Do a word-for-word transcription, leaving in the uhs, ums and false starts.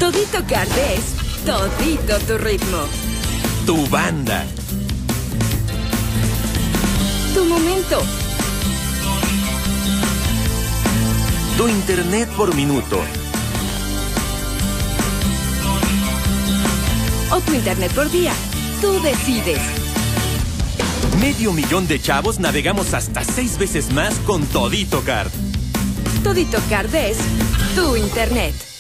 Todito Card es todito tu ritmo. Tu banda. Tu momento. Tu internet por minuto. O tu internet por día. Tú decides. Medio millón de chavos navegamos hasta seis veces más con Todito Card. Todito Card es tu internet.